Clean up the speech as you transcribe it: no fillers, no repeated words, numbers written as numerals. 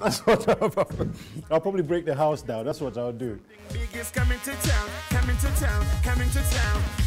That's what I'll probably break the house down. That's what I'll do. Biggest coming to town, coming to town, coming to town.